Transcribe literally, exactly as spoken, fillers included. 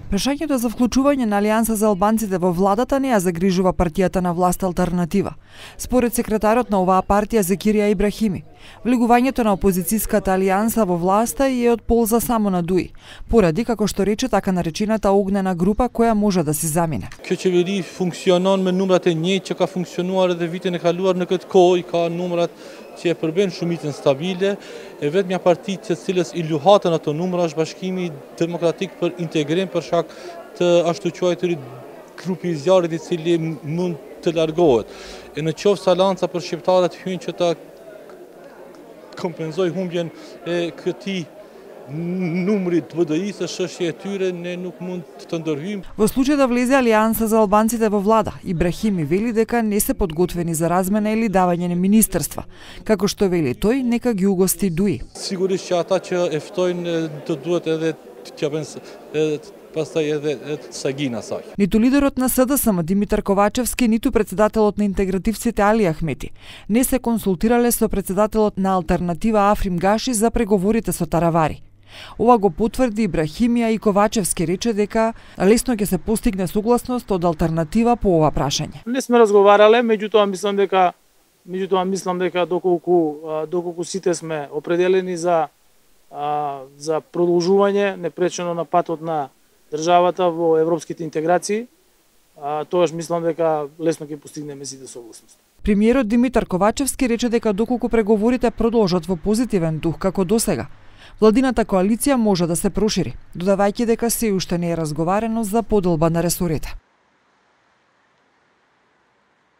Прашањето за вклучување на Алијанса за албанците во владата не ја загрижува партијата на власт Алтернатива. Според секретарот на оваа партија Зекирија Ибрахими, влегувањето на опозицијската алијанса во власта е од полза само на Дуи, поради, како што рече, така наречената огнена група која може да се замине. Kjo qeveri funksionon me numrat e njëjtë që ka funksionuar edhe vitin e kaluar në këtë kohë, ka numrat që e përbën shumicën stabile, e vetmja parti të cilës i luhatën ato numra është Bashkimi Demokratik për Integrim për shkak të ashtu quajturit grupi i zjarrit i cili mund të largohet. E në qoftë se Alianca për shqiptarët hyn që ta kompenzoj humbjen e këtij numrit V D I-s, çështja e tyre ne nuk mund të ndërhyjmë. Во случај да влезе Алијанса за албанците во влада, Ибрахими вели дека не се подготвени за размена или давање на министерства, како што вели тој, нека ги угости Дуи. Sigurisht që ata që e ftojnë të duhet edhe t'ja bëjnë pastaj edhe sagina saj. Ниту лидерот на С Д С М Димитар Ковачевски, ниту председателот на интегративците Али Ахмети не се консултирале со председателот на Алтернатива Африм Гаши за преговорите со Таравари. Ова го потврди Ибрахимија и Ковачевски рече дека лесно ќе се постигне согласност од Алтернатива по ова прашање. Не сме разговарале, меѓутоа мислам дека меѓутоа мислам дека доколку доколку сите сме определени за за продолжување непречено на патот на државата во европските интеграции, тоаш мислам дека лесно ќе постигнеме сите согласност. Премиерот Димитар Ковачевски рече дека доколку преговорите продолжат во позитивен дух како досега, владината коалиција може да се прошири, додавајќи дека се уште не е разговарено за поделба на ресорите.